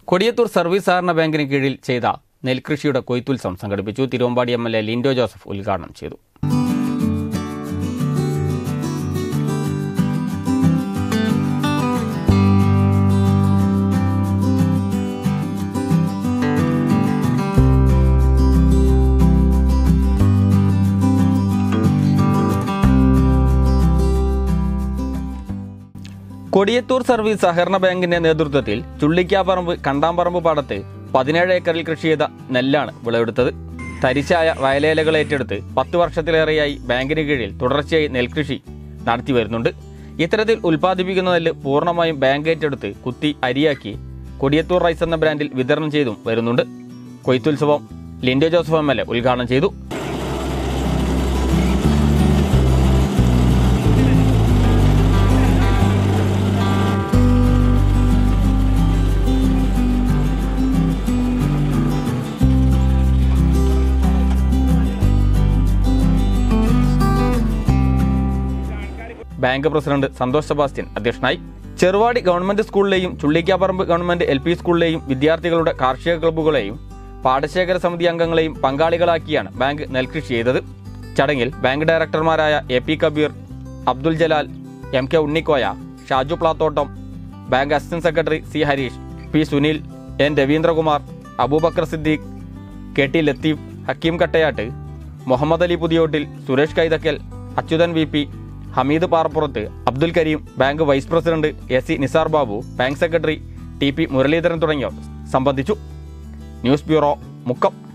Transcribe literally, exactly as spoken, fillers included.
Kodiyathur service സഹകരണ ബാങ്കിന് കീഴിൽ ചെയ്ത നെൽകൃഷിയുടെ കൊയ്ത്തുത്സവം സംഘടിപ്പിച്ചു. Thiruvambady M L A Linto Joseph ഉദ്ഘാടനം ചെയ്തു. കൊടിയത്തൂർ സർവീസ് സഹകരണ ബാങ്കിന്റെ നേതൃത്വത്തിൽ ചുള്ളിക്കാപ്പറമ്പ് കണ്ടാമ്പറമ്പ് പാടത്ത് പതിനേഴ് ഏക്കറിൽ കൃഷി ചെയ്ത നെല്ലാണ് വിളവെടുത്തത്. തരിശായ വയലേലകൾ ഏറ്റെടുത്ത് പത്ത് വർഷത്തിലേറെയായി ബാങ്കിന് കീഴിൽ തുടർച്ചയായി നെൽകൃഷി നടത്തി വരുന്നുണ്ട്. ഇത്തരത്തിൽ ഉൽപ്പാദിപ്പിക്കുന്ന നെല്ല് പൂർണ്ണമായും ബാങ്ക് ഏറ്റെടുത്ത് കുത്തി അരിയാക്കി കൊടിയത്തൂർ റൈസ് എന്ന ബ്രാൻഡിൽ വിതരണം ചെയ്തും വരുന്നുണ്ട്. കൊയ്ത്തുത്സവം Linto Joseph M L A ഉദ്ഘാടനം ചെയ്തു. ബാങ്ക് പ്രസിഡന്റ് സന്തോഷ് സെബാസ്റ്റ്യൻ അധ്യക്ഷനായി. ചെറുവാടി ഗവൺമെന്റ് സ്കൂളിലെയും ചുള്ളിക്കാപ്പറമ്പ് ഗവൺമെന്റ് എൽ പി സ്കൂളിലെയും വിദ്യാർത്ഥികളുടെ കാർഷിക ക്ലബ്ബുകളെയും പാടശേഖര സമിതി അംഗങ്ങളെയും പങ്കാളികളാക്കിയാണ് ബാങ്ക് നെൽകൃഷി ചെയ്തത്. ചടങ്ങിൽ ബാങ്ക് ഡയറക്ടർമാരായ A P Kabeer, Abdul Jalal, M K Unnikoya, Shaju Plathottam, bank assistant secretary C Harish, P Sunil, N Raveendrakumar, Aboobacker Siddique, K T Latheef, Hakeem Kattayat, Muhammad Ali Puthiyottil, Suresh Kaithakkal, Achuthan V P, Hameed Parappurath, Abdul Kareem, bank vice president A C Nisar Babu, bank secretary T P Muraleedharan തുടങ്ങിയവർ സംബന്ധിച്ചു. News bureau, Mukkam.